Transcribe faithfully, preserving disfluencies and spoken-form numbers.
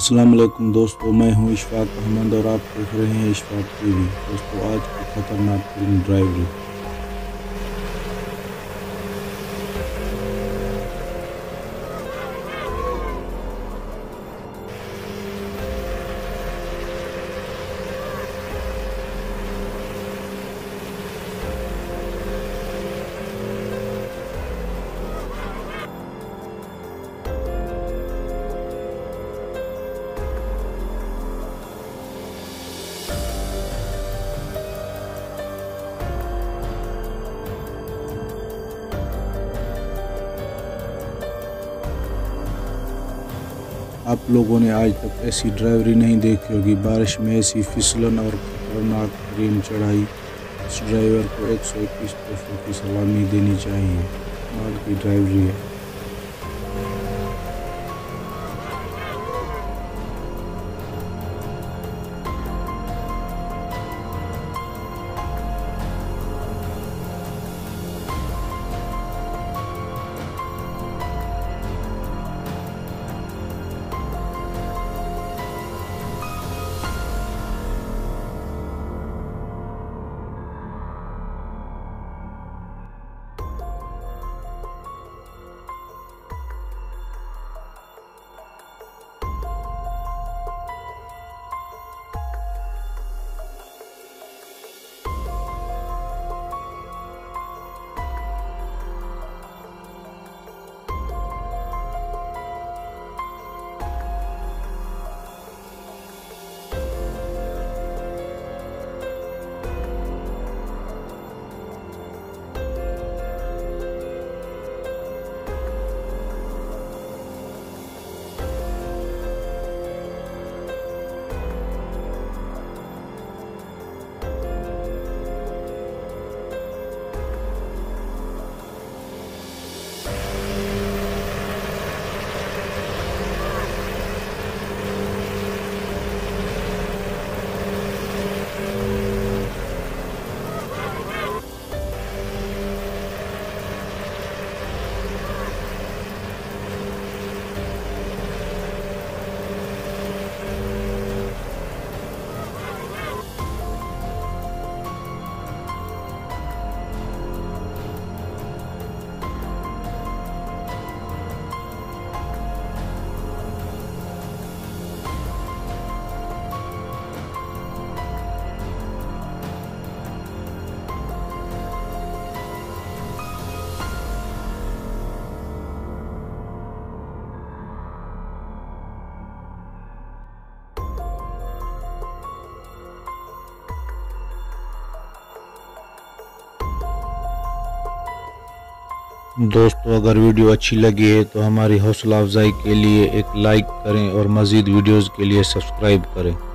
السلام علیکم دوستو، میں ہوں اشفاق احمد اور آپ دیکھ رہے ہیں اشفاق ٹی وی۔ دوستو آج کی خطرناک فلم ڈرائیوری۔ آپ لوگوں نے آج تک ایسی ڈرائیوری نہیں دیکھی ہوگی۔ بارش میں ایسی پھسلن اور خطرناک ترین چڑھائی، اس ڈرائیور کو ایک سو اکیس توفوں کی سلامی دینی چاہیے۔ کمال کی ڈرائیوری ہے۔ دوستو اگر ویڈیو اچھی لگی ہے تو ہماری حوصلہ افزائی کے لیے ایک لائک کریں اور مزید ویڈیوز کے لیے سبسکرائب کریں۔